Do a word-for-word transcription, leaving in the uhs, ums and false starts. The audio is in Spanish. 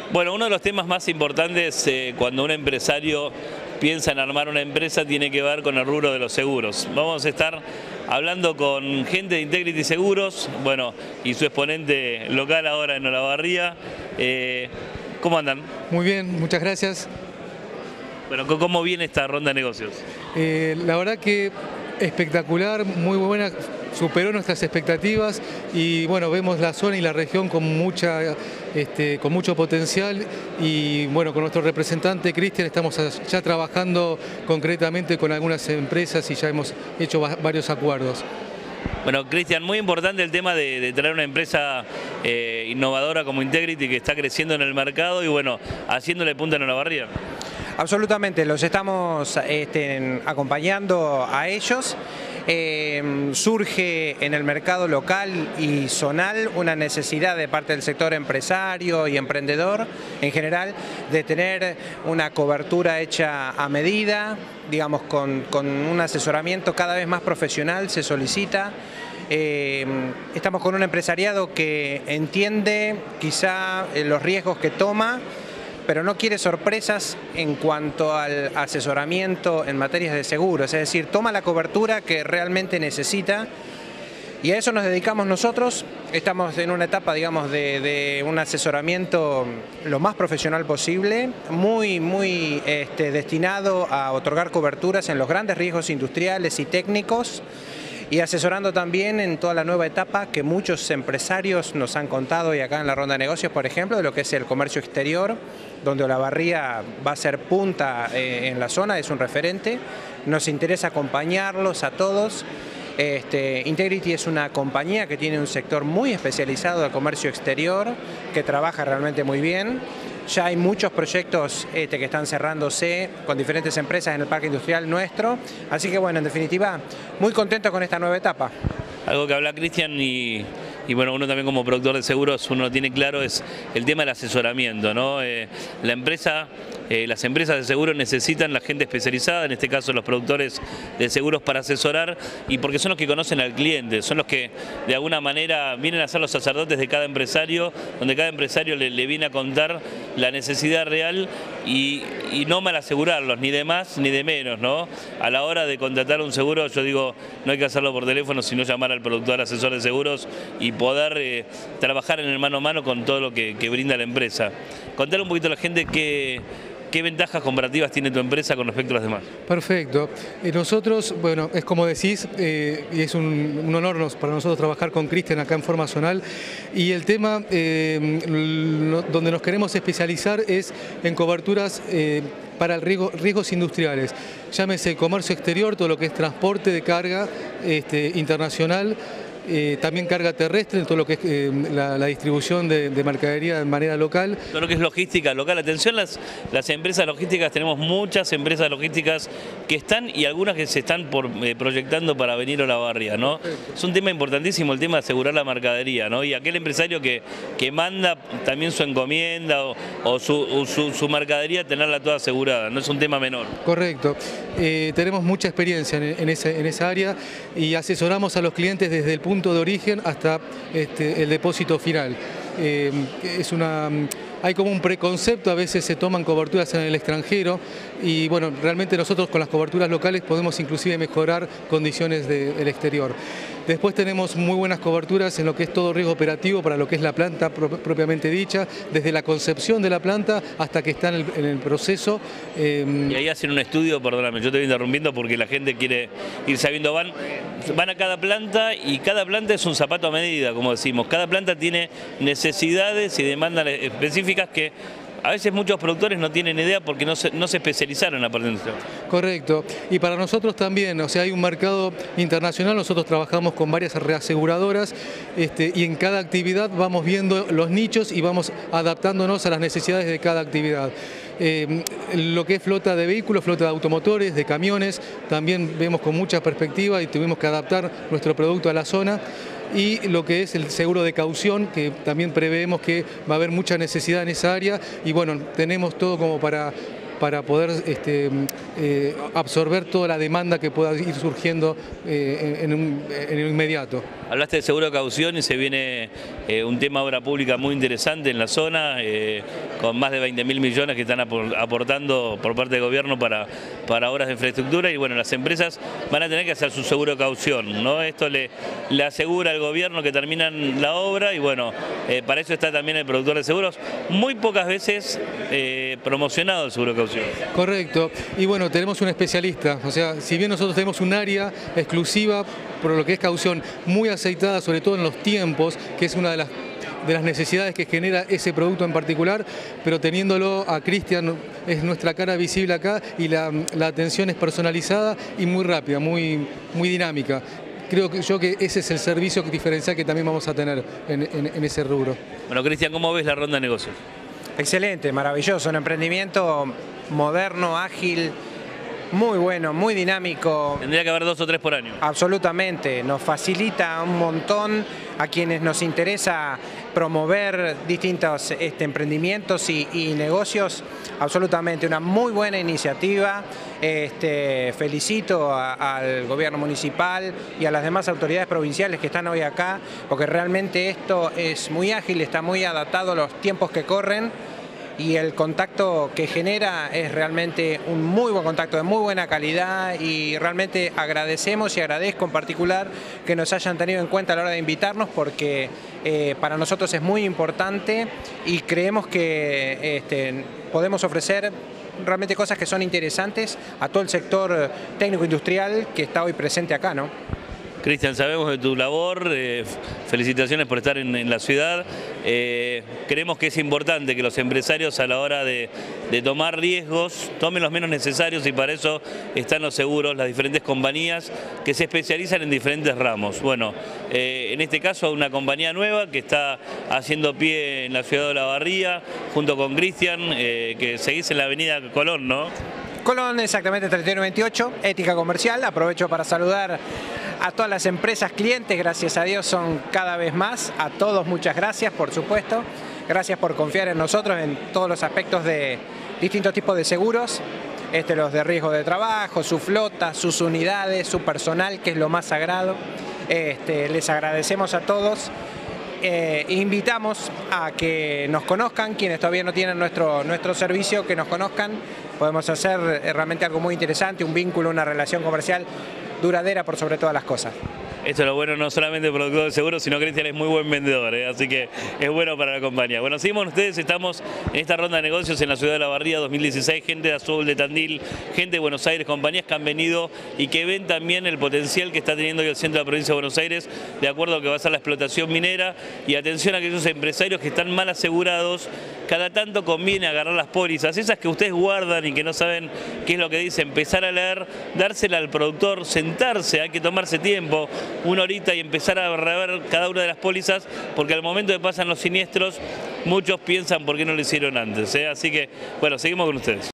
Bueno, uno de los temas más importantes eh, cuando un empresario piensa en armar una empresa tiene que ver con el rubro de los seguros. Vamos a estar hablando con gente de Integrity Seguros, bueno, y su exponente local ahora en Olavarría. Eh, ¿Cómo andan? Muy bien, muchas gracias. Bueno, ¿cómo viene esta ronda de negocios? Eh, la verdad que espectacular, muy buena, superó nuestras expectativas y bueno, vemos la zona y la región con, mucha, este, con mucho potencial y bueno, con nuestro representante Cristian estamos ya trabajando concretamente con algunas empresas y ya hemos hecho varios acuerdos. Bueno, Cristian, muy importante el tema de, de traer una empresa eh, innovadora como Integrity que está creciendo en el mercado y bueno, haciéndole punta en Olavarría. Absolutamente, los estamos este, acompañando a ellos. Eh, surge en el mercado local y zonal una necesidad de parte del sector empresario y emprendedor en general de tener una cobertura hecha a medida, digamos con, con un asesoramiento cada vez más profesional se solicita. Eh, estamos con un empresariado que entiende quizá los riesgos que toma, pero no quiere sorpresas en cuanto al asesoramiento en materias de seguros, es decir, toma la cobertura que realmente necesita y a eso nos dedicamos nosotros. Estamos en una etapa, digamos, de, de un asesoramiento lo más profesional posible, muy, muy este, destinado a otorgar coberturas en los grandes riesgos industriales y técnicos, y asesorando también en toda la nueva etapa que muchos empresarios nos han contado y acá en la ronda de negocios, por ejemplo, de lo que es el comercio exterior, donde Olavarría va a ser punta eh, en la zona, es un referente. Nos interesa acompañarlos a todos. Este, Integrity es una compañía que tiene un sector muy especializado de comercio exterior, que trabaja realmente muy bien. Ya hay muchos proyectos este, que están cerrándose con diferentes empresas en el parque industrial nuestro. Así que bueno, en definitiva, muy contento con esta nueva etapa. Algo que habla Cristian y, y bueno, uno también como productor de seguros, uno lo tiene claro, es el tema del asesoramiento, ¿no? Eh, la empresa, eh, las empresas de seguros necesitan la gente especializada, en este caso los productores de seguros para asesorar, y porque son los que conocen al cliente, son los que de alguna manera vienen a ser los sacerdotes de cada empresario, donde cada empresario le, le viene a contar la necesidad real y, y no mal asegurarlos, ni de más ni de menos, ¿no? A la hora de contratar un seguro, yo digo, no hay que hacerlo por teléfono, sino llamar al productor asesor de seguros y poder eh, trabajar en el mano a mano con todo lo que, que brinda la empresa. Contar un poquito a la gente qué, qué ventajas comparativas tiene tu empresa con respecto a las demás. Perfecto. Eh, nosotros, bueno, es como decís, eh, y es un, un honor nos, para nosotros trabajar con Cristian acá en forma zonal, y el tema eh, lo, donde nos queremos especializar es en coberturas eh, para el riesgo, riesgos industriales. Llámese comercio exterior, todo lo que es transporte de carga este, internacional, Eh, también carga terrestre, todo lo que es eh, la, la distribución de, de mercadería de manera local. Todo lo que es logística local. Atención, las, las empresas logísticas, tenemos muchas empresas logísticas que están y algunas que se están por, eh, proyectando para venir a Olavarría, ¿no? Es un tema importantísimo el tema de asegurar la mercadería, ¿no? Y aquel empresario que, que manda también su encomienda o, o, su, o su, su mercadería, tenerla toda asegurada, no es un tema menor. Correcto. Eh, tenemos mucha experiencia en, en, ese, en esa área y asesoramos a los clientes desde el punto de origen hasta este, el depósito final. Eh, es una, hay como un preconcepto, a veces se toman coberturas en el extranjero y bueno, realmente nosotros con las coberturas locales podemos inclusive mejorar condiciones de, del exterior. Después tenemos muy buenas coberturas en lo que es todo riesgo operativo para lo que es la planta pro, propiamente dicha, desde la concepción de la planta hasta que está en el, en el proceso. Eh, y ahí hacen un estudio, perdóname, yo te voy interrumpiendo porque la gente quiere ir sabiendo, van, van a cada planta y cada planta es un zapato a medida, como decimos. Cada planta tiene necesidades y demandas específicas que a veces muchos productores no tienen idea porque no se, no se especializaron en la parte industrial. Correcto. Y para nosotros también, o sea, hay un mercado internacional, nosotros trabajamos con varias reaseguradoras este, y en cada actividad vamos viendo los nichos y vamos adaptándonos a las necesidades de cada actividad. Eh, lo que es flota de vehículos, flota de automotores, de camiones, también vemos con mucha perspectiva y tuvimos que adaptar nuestro producto a la zona. Y lo que es el seguro de caución, que también preveemos que va a haber mucha necesidad en esa área y bueno, tenemos todo como para, para poder este, eh, absorber toda la demanda que pueda ir surgiendo eh, en, en, un, en el inmediato. Hablaste de seguro de caución y se viene eh, un tema de obra pública muy interesante en la zona, eh, con más de veinte mil millones que están aportando por parte del gobierno para, para obras de infraestructura, y bueno, las empresas van a tener que hacer su seguro de caución, ¿no? Esto le, le asegura al gobierno que terminan la obra, y bueno, eh, para eso está también el productor de seguros, muy pocas veces eh, promocionado el seguro de caución. Correcto, y bueno, tenemos un especialista, o sea, si bien nosotros tenemos un área exclusiva por lo que es caución, muy aceitada sobre todo en los tiempos, que es una de las, de las necesidades que genera ese producto en particular, pero teniéndolo a Cristian, es nuestra cara visible acá, y la, la atención es personalizada y muy rápida, muy, muy dinámica. Creo que yo que ese es el servicio diferencial que también vamos a tener en, en, en ese rubro. Bueno, Cristian, ¿cómo ves la ronda de negocios? Excelente, maravilloso, un emprendimiento moderno, ágil, muy bueno, muy dinámico. Tendría que haber dos o tres por año. Absolutamente, nos facilita un montón a quienes nos interesa promover distintos este, emprendimientos y, y negocios. Absolutamente, una muy buena iniciativa. Este, felicito a, al gobierno municipal y a las demás autoridades provinciales que están hoy acá, porque realmente esto es muy ágil, está muy adaptado a los tiempos que corren, y el contacto que genera es realmente un muy buen contacto, de muy buena calidad, y realmente agradecemos y agradezco en particular que nos hayan tenido en cuenta a la hora de invitarnos, porque eh, para nosotros es muy importante y creemos que este, podemos ofrecer realmente cosas que son interesantes a todo el sector técnico-industrial que está hoy presente acá, ¿no? Cristian, sabemos de tu labor, eh, felicitaciones por estar en, en la ciudad. Eh, creemos que es importante que los empresarios a la hora de, de tomar riesgos tomen los menos necesarios, y para eso están los seguros, las diferentes compañías que se especializan en diferentes ramos. Bueno, eh, en este caso una compañía nueva que está haciendo pie en la ciudad de Olavarría, junto con Cristian, eh, que seguís en la avenida Colón, ¿no? Colón, exactamente, treinta y uno veintiocho, Ética Comercial. Aprovecho para saludar a todas las empresas clientes, gracias a Dios son cada vez más. A todos muchas gracias, por supuesto. Gracias por confiar en nosotros en todos los aspectos de distintos tipos de seguros. Este, los de riesgo de trabajo, su flota, sus unidades, su personal, que es lo más sagrado. Este, les agradecemos a todos. Eh, invitamos a que nos conozcan, quienes todavía no tienen nuestro, nuestro servicio, que nos conozcan. Podemos hacer realmente algo muy interesante, un vínculo, una relación comercial duradera por sobre todas las cosas. Esto es lo bueno, no solamente el productor de seguros, sino que Cristian es muy buen vendedor, ¿eh? Así que es bueno para la compañía. Bueno, seguimos ustedes, estamos en esta ronda de negocios en la ciudad de Olavarría dos mil dieciséis, gente de Azul, de Tandil, gente de Buenos Aires, compañías que han venido y que ven también el potencial que está teniendo hoy el centro de la provincia de Buenos Aires, de acuerdo a lo que va a ser la explotación minera, y atención a aquellos empresarios que están mal asegurados. Cada tanto conviene agarrar las pólizas, esas que ustedes guardan y que no saben qué es lo que dice, empezar a leer, dársela al productor, sentarse, hay que tomarse tiempo, una horita, y empezar a rever cada una de las pólizas, porque al momento que pasan los siniestros, muchos piensan por qué no lo hicieron antes, ¿eh? Así que, bueno, seguimos con ustedes.